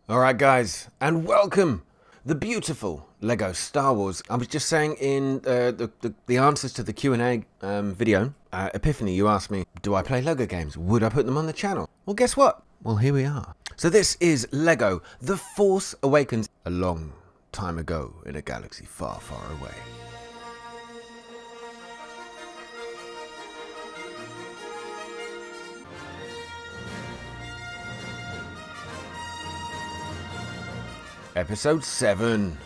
Alright guys, and welcome! The beautiful LEGO Star Wars. I was just saying in the answers to the Q&A video, Epiphany, you asked me, do I play LEGO games? Would I put them on the channel? Well, guess what? Well, here we are. So this is LEGO The Force Awakens, a long time ago in a galaxy far, far away. Episode 7.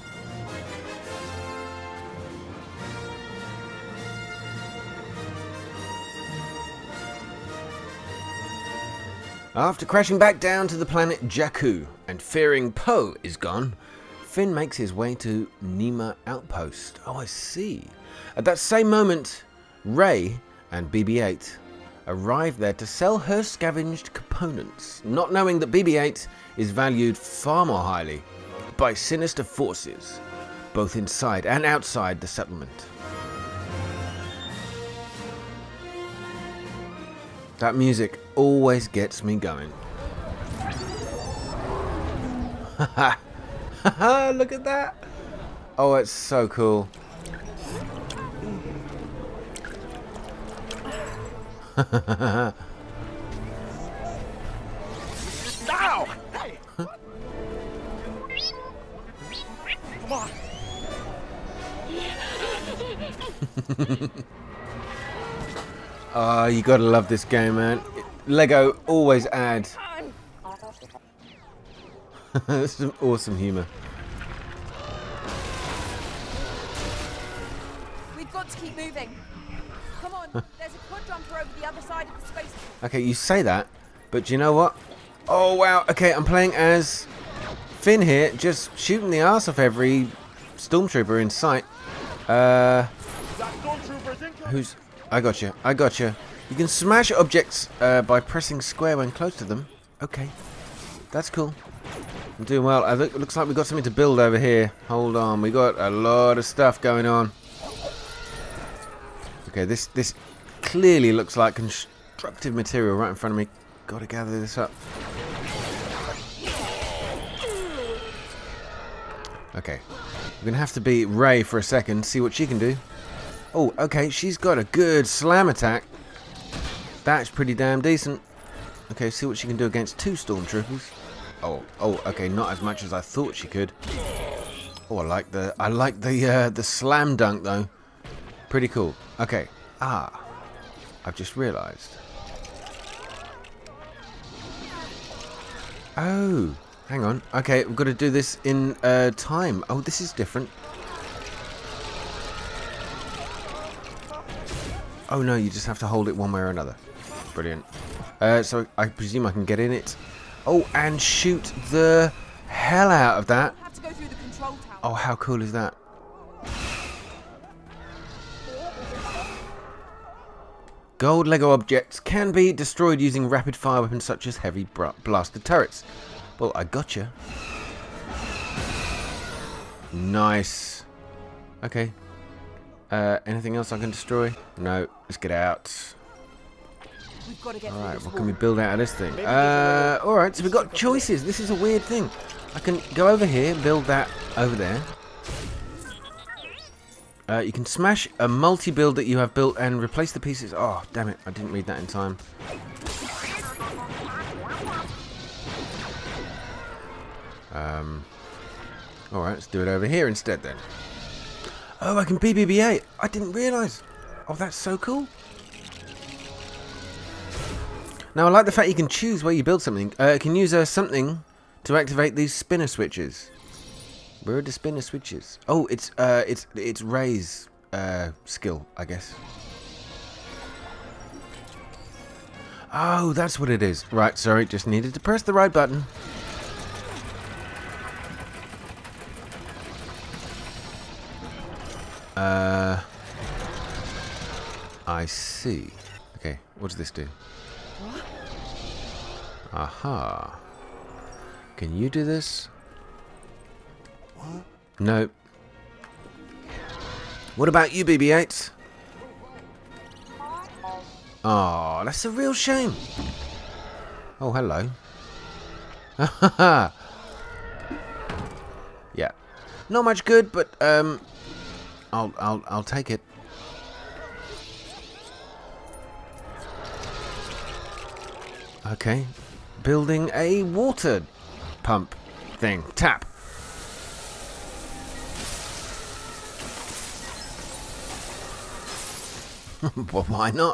After crashing back down to the planet Jakku and fearing Poe is gone, Finn makes his way to Nima Outpost. Oh, I see. At that same moment, Rey and BB-8 arrive there to sell her scavenged components, not knowing that BB-8 is valued far more highly by sinister forces, both inside and outside the settlement. That music always gets me going. Haha, look at that! Oh, it's so cool. Ow! Hey! Come on! Oh, you gotta love this game, man. LEGO always add some awesome humour. We've got to keep moving. Come on, there's a quad jumper over the other side of the space. Okay, you say that, but do you know what? Oh wow, okay, I'm playing as Finn here, just shooting the arse off every stormtrooper in sight. Who's... I got you. You can smash objects by pressing square when close to them. Okay, that's cool. I'm doing well. It looks like we've got something to build over here. Hold on, we got a lot of stuff going on. Okay, this clearly looks like constructive material right in front of me. Gotta gather this up. Okay, we're gonna have to beat Rey for a second, see what she can do. Oh, okay, she's got a good slam attack. That's pretty damn decent. Okay, see what she can do against two stormtroopers. Oh, okay, not as much as I thought she could. Oh, I like the slam dunk though. Pretty cool. Okay. I've just realised. Oh, hang on. Okay, we've got to do this in time. Oh, this is different. Oh no, you just have to hold it one way or another. Brilliant. So I presume I can get in it. Oh, and shoot the hell out of that. Have to go through the control tower. Oh, how cool is that? Gold LEGO objects can be destroyed using rapid fire weapons such as heavy blaster turrets. Well, I gotcha. Nice. Okay. Anything else I can destroy? No. Let's get out. We've got to get Alright, what can we build out of this thing? Alright, so we've got choices. This is a weird thing. I can go over here, build that over there. You can smash a multi-build that you have built and replace the pieces. Oh, damn it. I didn't read that in time. Alright, let's do it over here instead then. Oh, I can BB-8. I didn't realise. Oh, that's so cool. Now, I like the fact you can choose where you build something. You can use something to activate these spinner switches. Where are the spinner switches? Oh, it's Rey's skill, I guess. Oh, that's what it is. Right, sorry, just needed to press the right button. I see. Okay, what does this do? What? Aha. Can you do this? What? No. What about you, BB-8? Oh, that's a real shame. Oh, hello. Yeah. Not much good, but I'll take it. Okay. Building a water pump thing. Tap. Well, why not?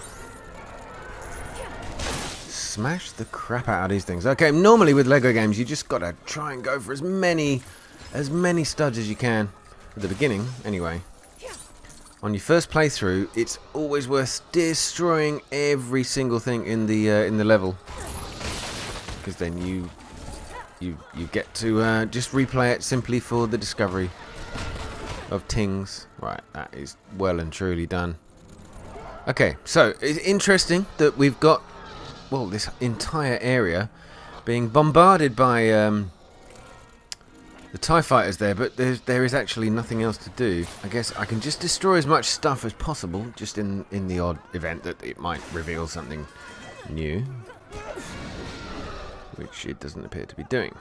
Smash the crap out of these things. Okay, normally with Lego games, you just gotta try and go for as many studs as you can at the beginning. Anyway, on your first playthrough, it's always worth destroying every single thing in the level, because then you get to just replay it simply for the discovery of things. Right, that is well and truly done. Okay, so it's interesting that we've got, well, this entire area being bombarded by the TIE fighters there, but there is actually nothing else to do. I guess I can just destroy as much stuff as possible, just in the odd event that it might reveal something new, which it doesn't appear to be doing.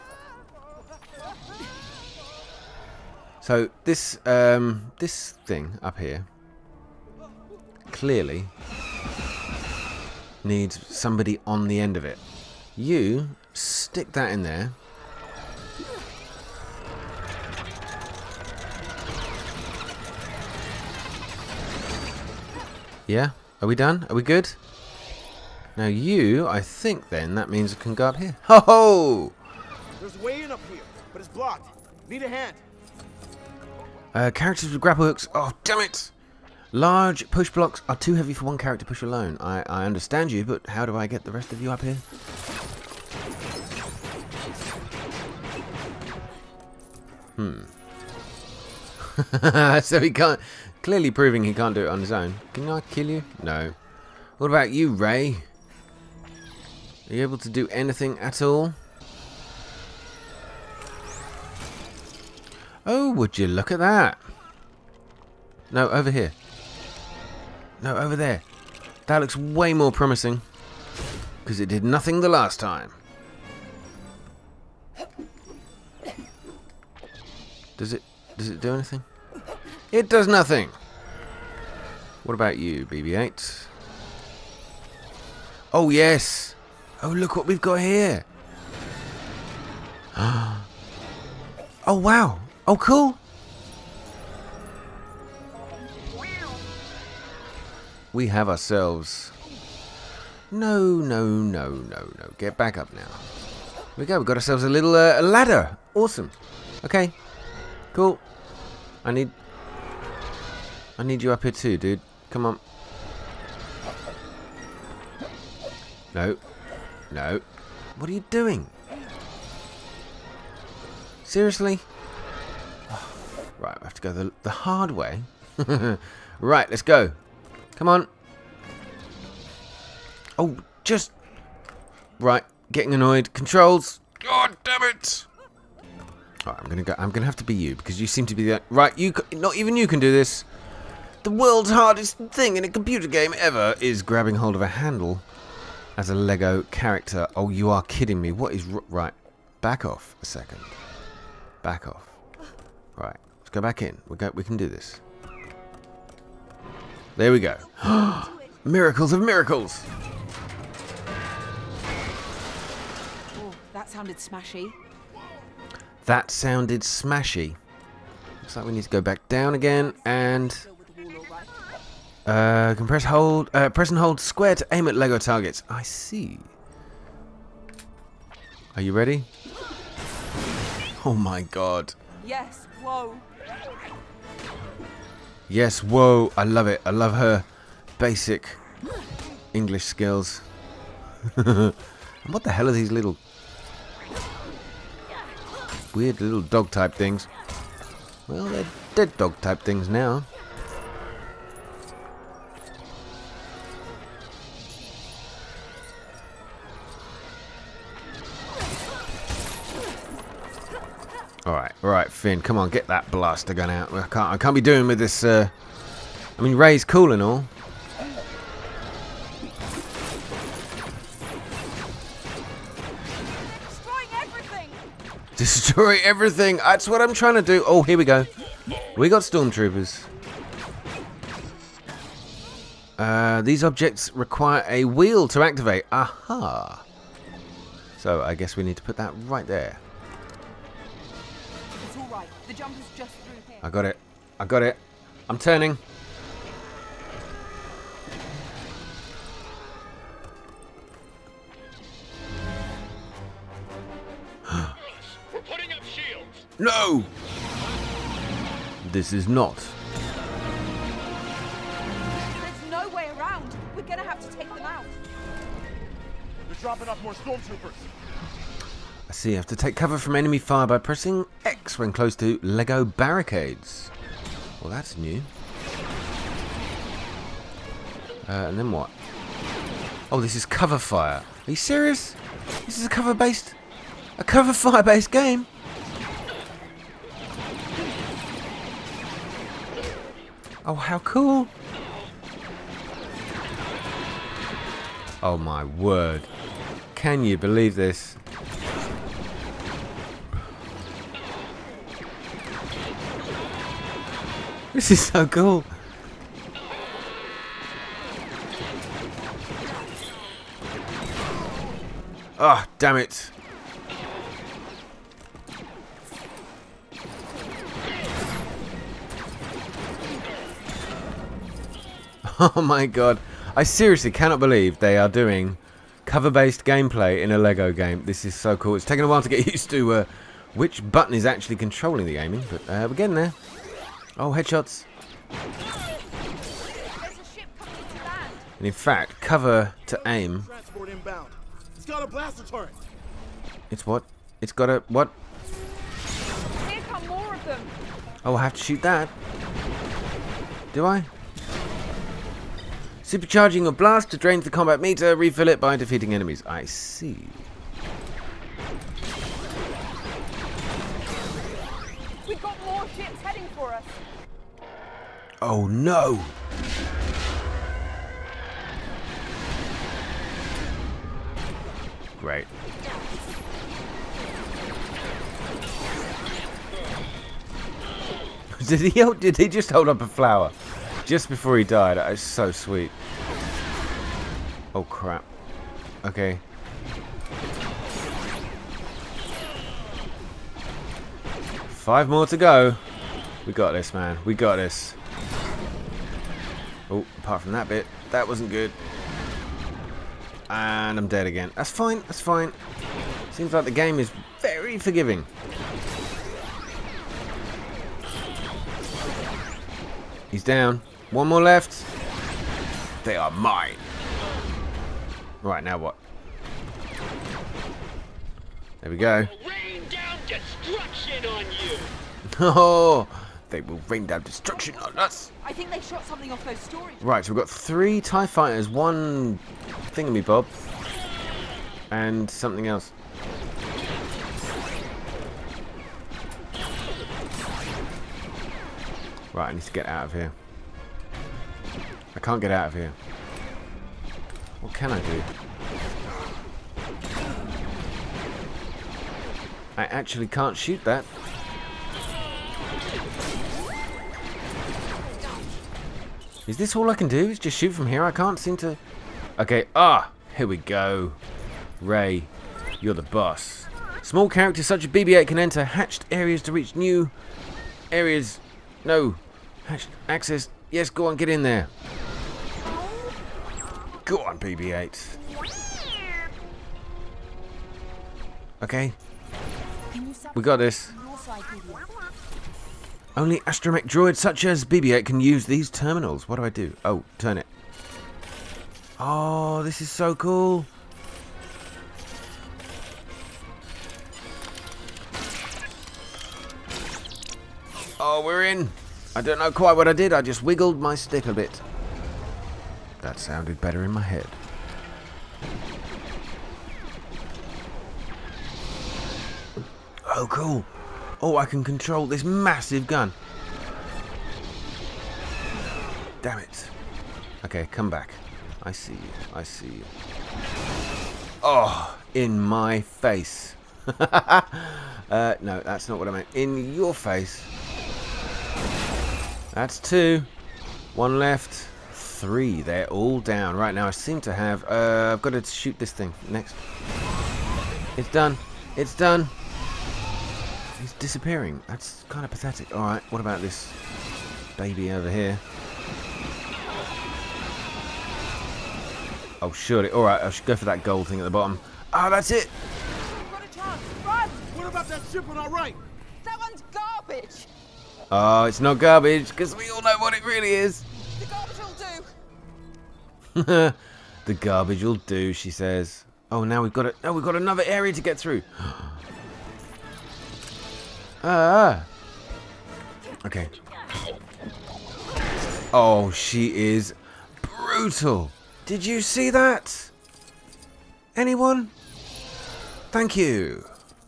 So this this thing up here clearly needs somebody on the end of it. You stick that in there. Yeah? Are we done? Are we good? Now you, I think then, that means it can go up here. Ho ho! There's a way in up here, but it's blocked. Need a hand. Characters with grapple hooks. Oh, damn it! Large push blocks are too heavy for one character to push alone. I understand you, but how do I get the rest of you up here? So he can't... Clearly proving he can't do it on his own. Can I kill you? No. What about you, Ray? Are you able to do anything at all? Oh, would you look at that? No, over here. No, over there. That looks way more promising, because it did nothing the last time. Does it do anything? It does nothing. What about you, BB-8? Oh, yes. Oh, look what we've got here. Oh, wow. Oh, cool. We have ourselves... No. Get back up now. Here we go. We've got ourselves a little ladder. Awesome. Okay. Cool. I need you up here too, dude. Come on. No. What are you doing? Seriously? Oh, right, we have to go the hard way. Right, let's go. Come on. Oh, just... Right, getting annoyed. Controls. God damn it. Alright, I'm gonna have to be you, because you seem to be the... Right, not even you can do this. The world's hardest thing in a computer game ever is grabbing hold of a handle as a Lego character. Oh, you are kidding me. What is... Right, back off a second. Back off. Right, let's go back in. We can do this. There we go. Miracles of miracles. Oh, that sounded smashy. That sounded smashy. Looks like we need to go back down again and press and hold square to aim at Lego targets. I see. Are you ready? Oh my god. Yes, whoa. Yes, whoa. I love it. I love her basic English skills. And what the hell are these little weird little dog type things? Well, they're dead dog type things now. Alright, Finn, come on, get that blaster gun out. I can't be doing with this. I mean, Ray's cool and all. Destroy everything. That's what I'm trying to do. Oh, here we go. We got stormtroopers. These objects require a wheel to activate. Aha. So I guess we need to put that right there. It's all right. The jump is just through here. I got it. I got it. I'm turning. We're putting up shields. No! This is not. There's no way around. We're gonna have to take them out. They're dropping off more stormtroopers. I see. You have to take cover from enemy fire by pressing X when close to Lego barricades. Well, that's new. And then what? Oh, this is cover fire. Are you serious? This is a cover fire based game. Oh, how cool. Oh my word. Can you believe this? This is so cool. Oh, damn it. Oh my god. I seriously cannot believe they are doing cover-based gameplay in a Lego game. This is so cool. It's taken a while to get used to which button is actually controlling the aiming, but we're getting there. Oh, headshots. There's a ship coming to land. And in fact, cover to aim. Transport inbound. It's got a blaster turret. It's what? It's got a what? Here come more of them. Oh, I have to shoot that. Do I? Supercharging a blast to drain the combat meter, refill it by defeating enemies. I see. We've got more ships heading for us. Oh no! Great. Did he just hold up a flower just before he died? That is so sweet. Oh crap. Okay. Five more to go. We got this, man. We got this. Oh, apart from that bit, that wasn't good. And I'm dead again. That's fine. That's fine. Seems like the game is very forgiving. He's down. One more left. They are mine. Right, now what? There we go. Rain down destruction on you. Oh, they will rain down destruction on us. I think they shot something off those storage. Right, so we've got 3 TIE fighters, 1 thingamabob, and something else. Right, I need to get out of here. I can't get out of here. What can I do? I actually can't shoot that. Is this all I can do? Is just shoot from here? I can't seem to... Okay, here we go. Ray, you're the boss. Small characters such as BB-8 can enter hatched areas to reach new areas. No. Hatched access. Yes, go on, get in there. Go on, BB-8. Okay. We got this. Only astromech droids such as BB-8 can use these terminals. What do I do? Oh, turn it. Oh, this is so cool. Oh, we're in. I don't know quite what I did. I just wiggled my stick a bit. That sounded better in my head. Oh, cool. Oh, I can control this massive gun. Damn it. Okay, come back. I see you. I see you. Oh, in my face. No, that's not what I meant. In your face. That's 2. 1 left. 3. They're all down. Right now I seem to have... I've got to shoot this thing next. It's done. It's done. He's disappearing. That's kind of pathetic. Alright, what about this baby over here? Oh, surely. Alright, I should go for that gold thing at the bottom. Ah, that's it. You've got a chance. Run! What about that ship on our right? That one's garbage. Oh, it's not garbage, because we all know what it really is. The garbage will do. The garbage will do, she says. Oh, now we've got it. Oh, we've got another area to get through. Okay. Oh, she is brutal. Did you see that? Anyone? Thank you.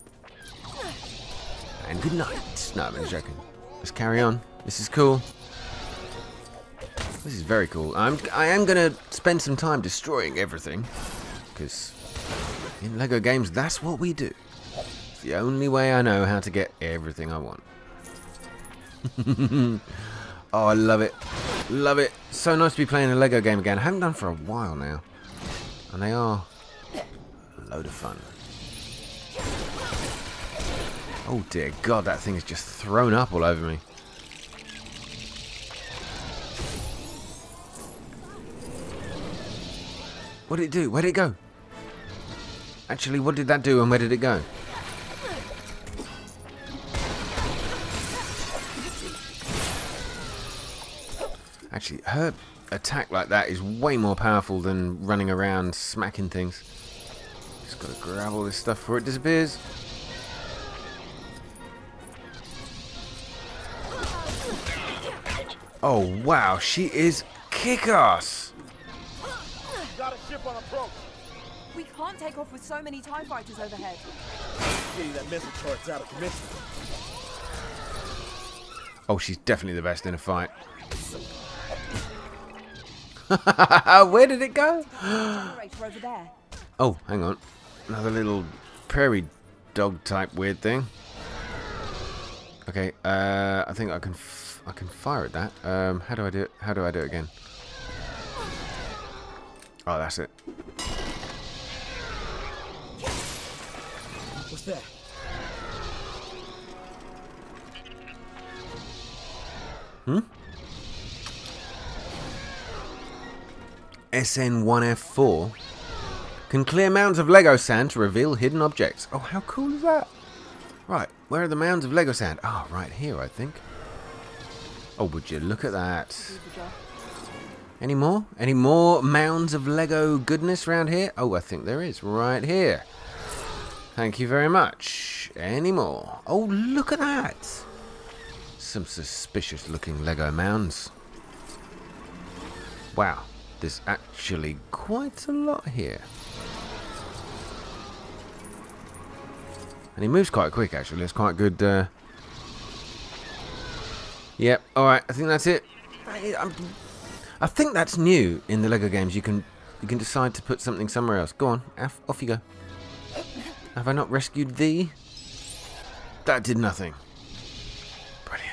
And good night. No, I'm only joking. Let's carry on. This is cool. This is very cool. I am going to spend some time destroying everything. Because in LEGO games, that's what we do. It's the only way I know how to get everything I want. Oh, I love it. Love it. So nice to be playing a LEGO game again. I haven't done for a while now. And they are a load of fun. Oh dear God, that thing is just thrown up all over me. What did it do? Where did it go? Actually, what did that do and where did it go? Actually, her attack like that is way more powerful than running around smacking things. Just gotta grab all this stuff before it disappears. Oh wow, she is kick-ass! Got a ship on approach. We can't take off with so many TIE fighters overhead. Getting that missile turret's out of commission. Oh, she's definitely the best in a fight. Where did it go? Generator over there. Oh, hang on. Another little prairie dog type weird thing. Okay, I think I can fire at that. How do I do it? How do I do it again? Oh, that's it. What's that? SN1F4 can clear mounds of Lego sand to reveal hidden objects. Oh, how cool is that? Right, where are the mounds of Lego sand? Ah, oh, right here, I think. Oh, would you look at that? Any more? Any more mounds of Lego goodness around here? Oh, I think there is, right here. Thank you very much. Any more? Oh, look at that. Some suspicious looking Lego mounds. Wow, there's actually quite a lot here. And he moves quite quick, actually. It's quite good. Yep, alright, I think that's it. I think that's new in the LEGO games. You can decide to put something somewhere else. Go on, off you go. Have I not rescued thee? That did nothing. Brilliant.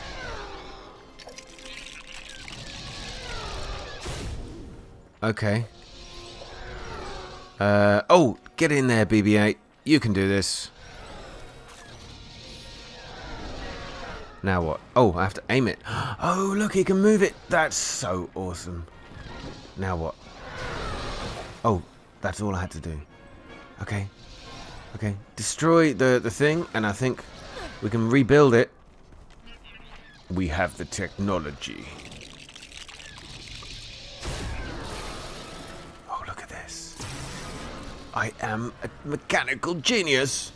Okay. Oh, get in there, BB-8. You can do this. Now what? Oh, I have to aim it. Oh, look, he can move it. That's so awesome. Now what? Oh, that's all I had to do. Okay. Okay. Destroy the thing, and I think we can rebuild it. We have the technology. Oh, look at this. I am a mechanical genius.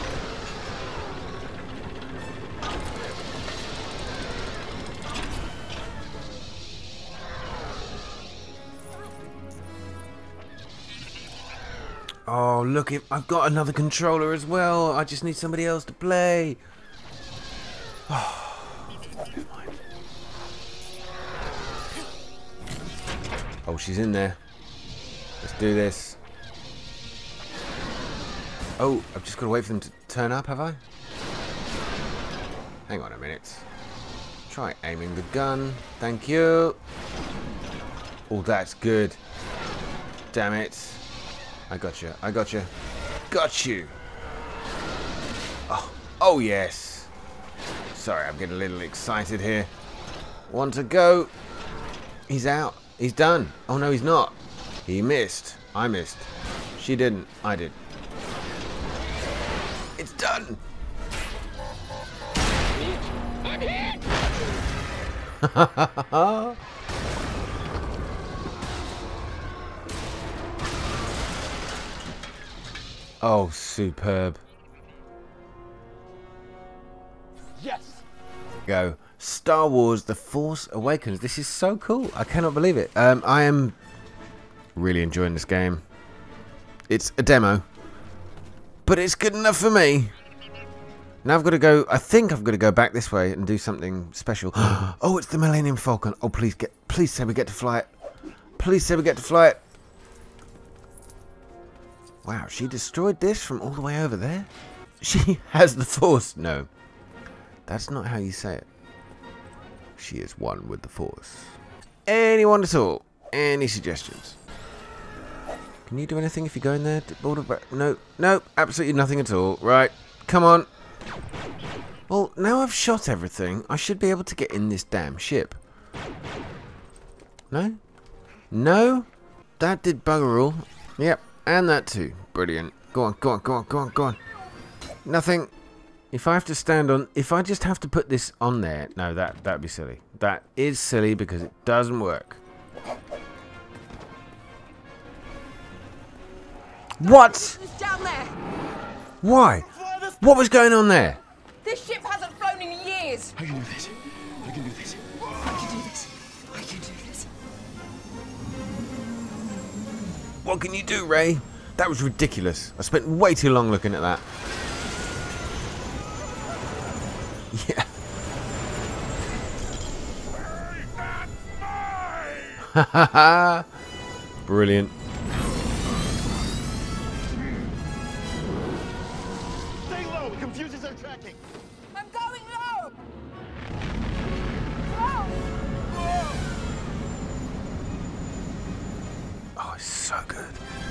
Oh, look, I've got another controller as well. I just need somebody else to play. Oh, never mind. Oh, she's in there. Let's do this. Oh, I've just got to wait for them to turn up, have I? Hang on a minute. Try aiming the gun. Thank you. Oh, that's good. Damn it. I got you. I got you. Got you. Oh, oh yes. Sorry, I'm getting a little excited here. One to go. He's out. He's done. Oh, no, he's not. He missed. I missed. She didn't. I did. It's done. I'm hit! Oh, superb. Yes. Go. Star Wars The Force Awakens. This is so cool. I cannot believe it. I am really enjoying this game. It's a demo, but it's good enough for me. Now I've got to go. I think I've got to go back this way and do something special. Oh, it's the Millennium Falcon. Oh, please say we get to fly it. Please say we get to fly it. Wow, she destroyed this from all the way over there. She has the Force. No, that's not how you say it. She is one with the Force. Anyone at all? Any suggestions? Can you do anything if you go in there? No, no, absolutely nothing at all. Right, come on. Well, now I've shot everything, I should be able to get in this damn ship. No? No? That did bugger all. Yep, and that too. Brilliant. Go on, go on, go on, go on, go on. Nothing. If I have to stand on... If I just have to put this on there... No, that'd be silly. That is silly because it doesn't work. What? Who's down there? Why? What was going on there? This ship hasn't flown in years. I can do this. I can do this. I can do this. I can do this. What can you do, Ray? That was ridiculous. I spent way too long looking at that. Yeah. Ha ha ha! Brilliant. Stay low. It confuses our tracking. I'm going low. Whoa. Oh, it's so good.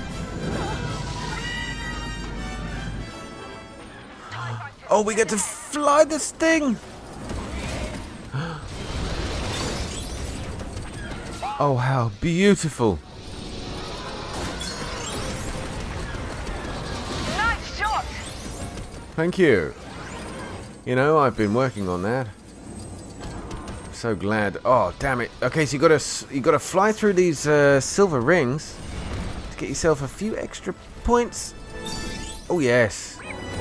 Oh, we get to fly this thing! Oh, how beautiful! Nice shot. Thank you. You know, I've been working on that. I'm so glad. Oh, damn it. Okay, so you gotta fly through these silver rings to get yourself a few extra points. Oh yes.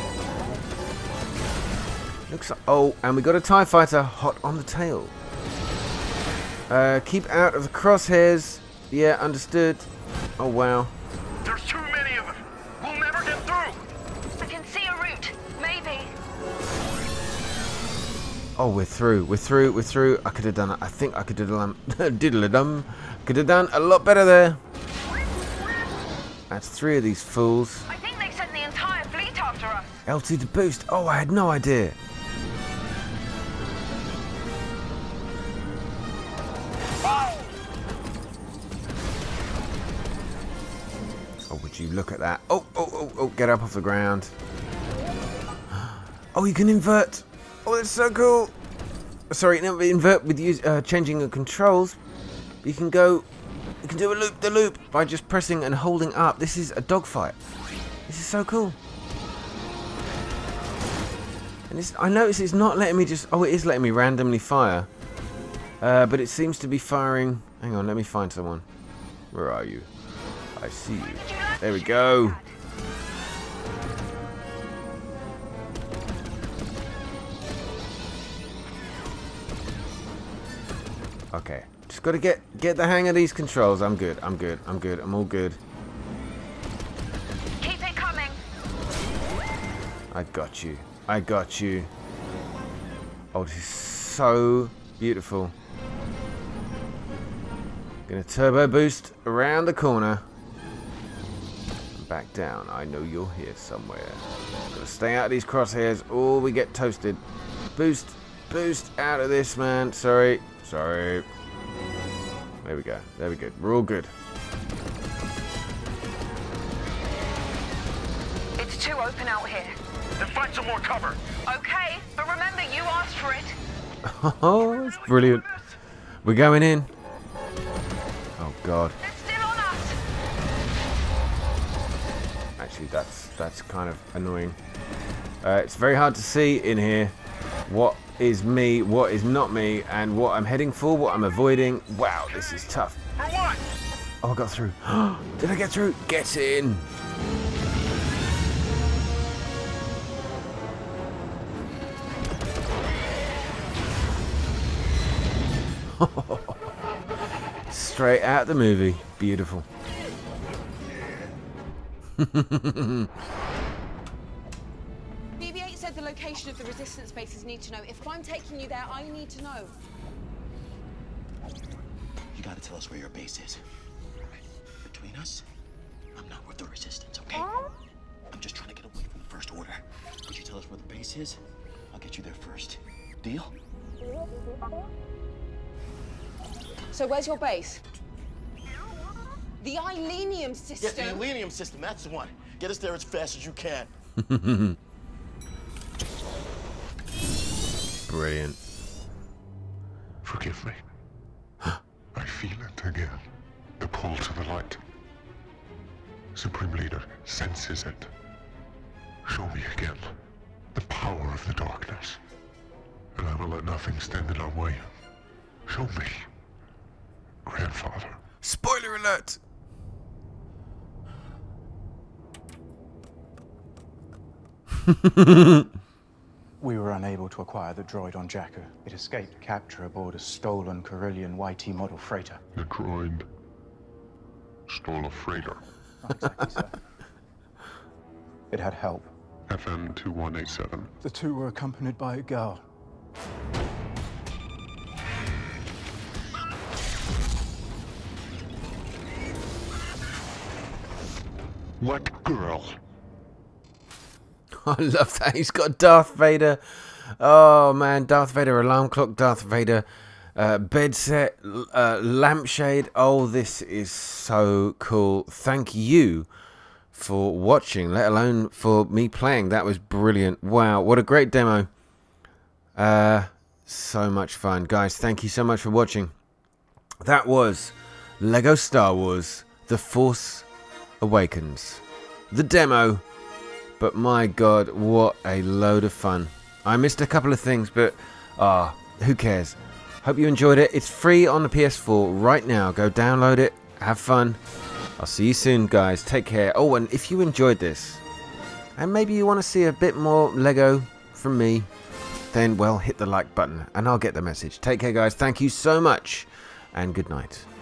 Looks like, oh, and we got a TIE fighter hot on the tail. Keep out of the crosshairs. Yeah, understood. Oh wow. There's too many of them. We'll never get through. I can see a route. Maybe. Oh, we're through. We're through. We're through. I could have done it. I think I could have done diddle-a-dum. Could have done a lot better there. That's 3 of these fools. I think they sent the entire fleet after us. L2 to boost. Oh, I had no idea. Oh, would you look at that? Oh, oh, oh, oh, get up off the ground. Oh, you can invert. Oh, that's so cool. Sorry, no, invert with changing the controls. You can go, you can do a loop-the-loop by just pressing and holding up. This is a dogfight. This is so cool. And I notice it's not letting me just... Oh, it is letting me randomly fire. But it seems to be firing... Hang on, let me find someone. Where are you? I see you. There we go. Okay. Just got to get the hang of these controls. I'm good. I'm good. I'm good. I'm all good. Keep it coming. I got you. I got you. Oh, this is so beautiful. Gonna turbo boost around the corner. back down. I know you're here somewhere. Gotta stay out of these crosshairs or we get toasted. Boost. Boost out of this, man. Sorry. Sorry. There we go. There we go. We're all good. It's too open out here. Then find some more cover. Okay, but remember you asked for it. Oh, it's brilliant. We're going in. Oh, God. They're still on us. Actually, that's kind of annoying. It's very hard to see in here what is me, what is not me, and what I'm heading for, what I'm avoiding. Wow, this is tough. For what? Oh, I got through. Did I get through? Get in. Straight out the movie. Beautiful. BB-8 said the location of the resistance bases need to know. If I'm taking you there, I need to know. You gotta tell us where your base is. Between us, I'm not with the resistance, okay? I'm just trying to get away from the First Order. Would you tell us where the base is? I'll get you there first. Deal? So where's your base? The Ilenium Yeah, system. the Millennium System, that's the one. Get us there as fast as you can. Brilliant. Forgive me. I feel it again. The pull to the light. Supreme Leader senses it. Show me again the power of the darkness. And I will let nothing stand in our way. Show me, Grandfather. Spoiler alert! We were unable to acquire the droid on Jakku. It escaped capture aboard a stolen Carillion YT model freighter. The droid stole a freighter. Not exactly, sir. It had help. FM 2187. The two were accompanied by a girl. What girl? I love that. He's got Darth Vader. Oh, man. Darth Vader alarm clock. Darth Vader bed set. Lampshade. Oh, this is so cool. Thank you for watching, let alone for me playing. That was brilliant. Wow. What a great demo. So much fun. Guys, thank you so much for watching. That was Lego Star Wars The Force Awakens. The demo. But my God, what a load of fun. I missed a couple of things, but who cares? Hope you enjoyed it. It's free on the PS4 right now. Go download it. Have fun. I'll see you soon, guys. Take care. Oh, and if you enjoyed this, and maybe you want to see a bit more Lego from me, then, well, hit the like button, and I'll get the message. Take care, guys. Thank you so much, and good night.